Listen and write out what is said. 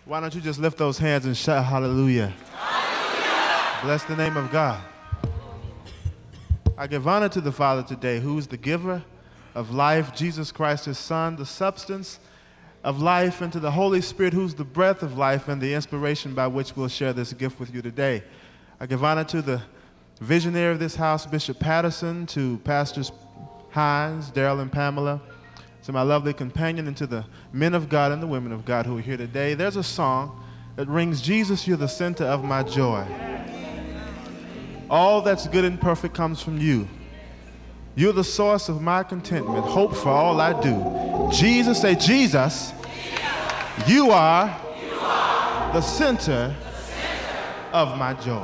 Why don't you just lift those hands and shout hallelujah? Hallelujah. Bless the name of God. I give honor to the Father today, who is the giver of life, Jesus Christ, his Son, the substance of life, and to the Holy Spirit, who's the breath of life and the inspiration by which we'll share this gift with you today. I give honor to the visionary of this house, Bishop Patterson, to Pastors Hines, Daryl, and Pamela, to my lovely companion, and to the men of God and the women of God who are here today. There's a song that rings, Jesus, you're the center of my joy. All that's good and perfect comes from you. You're the source of my contentment, hope for all I do. Jesus, say, Jesus, you are the center of my joy.